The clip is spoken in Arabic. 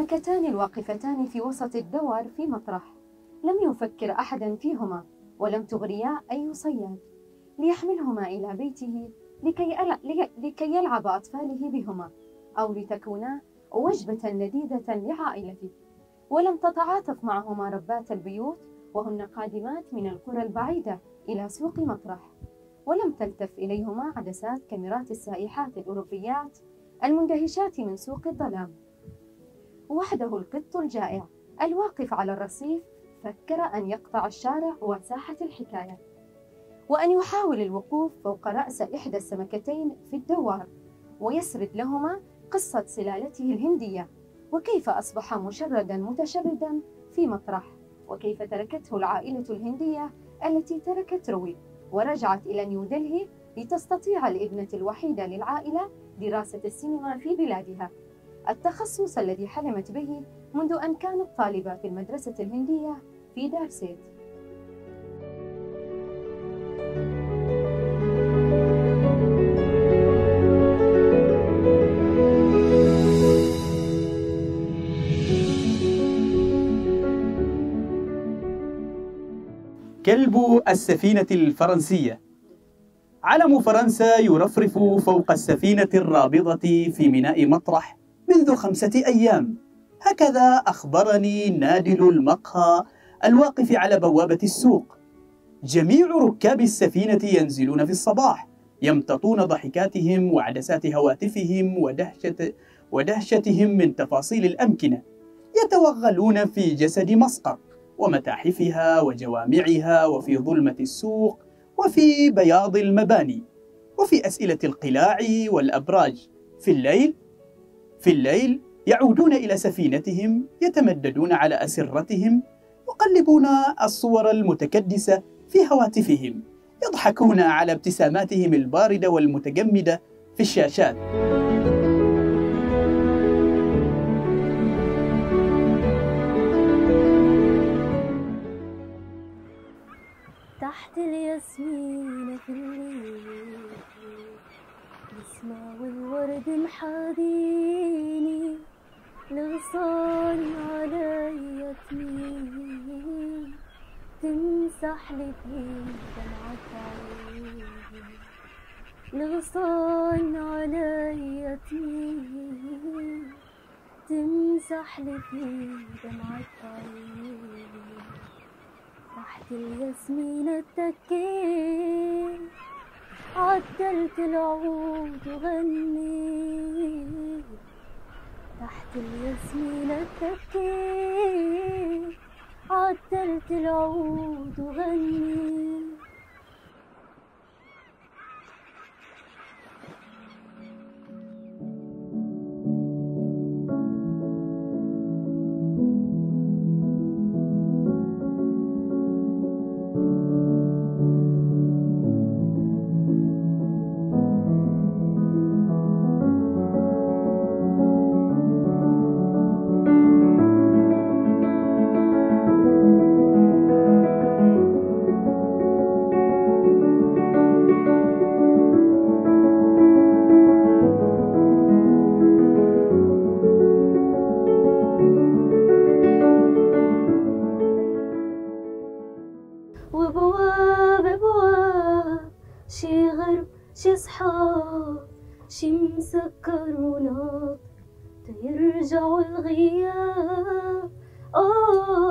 السمكتان الواقفتان في وسط الدوار في مطرح لم يفكر أحدا فيهما، ولم تغريا أي صياد ليحملهما إلى بيته لكي يلعب أطفاله بهما، أو لتكونا وجبة لذيذة لعائلته. ولم تتعاطف معهما ربات البيوت وهن قادمات من القرى البعيدة إلى سوق مطرح، ولم تلتف إليهما عدسات كاميرات السائحات الأوروبيات المندهشات من سوق الظلام. وحده القط الجائع الواقف على الرصيف فكر أن يقطع الشارع وساحة الحكاية، وأن يحاول الوقوف فوق رأس إحدى السمكتين في الدوار ويسرد لهما قصة سلالته الهندية، وكيف أصبح مشردا متشردا في مطرح، وكيف تركته العائلة الهندية التي تركت روي ورجعت إلى نيودلهي لتستطيع الابنة الوحيدة للعائلة دراسة السينما في بلادها، التخصص الذي حلمت به منذ أن كانت طالبة في المدرسة الهندية في دارسيت. كلب السفينة الفرنسية. علم فرنسا يرفرف فوق السفينة الرابضة في ميناء مطرح منذ 5 أيام، هكذا أخبرني نادل المقهى الواقف على بوابة السوق. جميع ركاب السفينة ينزلون في الصباح، يمتطون ضحكاتهم وعدسات هواتفهم ودهشتهم من تفاصيل الأمكنة، يتوغلون في جسد مسقط ومتاحفها وجوامعها، وفي ظلمة السوق، وفي بياض المباني، وفي أسئلة القلاع والأبراج. في الليل يعودون إلى سفينتهم، يتمددون على أسرتهم، يقلبون الصور المتكدسة في هواتفهم، يضحكون على ابتساماتهم الباردة والمتجمدة في الشاشات. تحت الياسمين في الليل نسمع والورد محاذيني، الغصان علي تميل تمسح لي فيه دمعة عيني، الغصان علي تميل تمسح لي فيه دمعة عيني. تحت الياسمين اتكيت عدلت العود وغنيت، تحت الياسمين اتكيت عدلت العود وغنيت. وبواب بواب شي غرب شي صحاب شي مسكر وناطر تيرجعوا الغياب.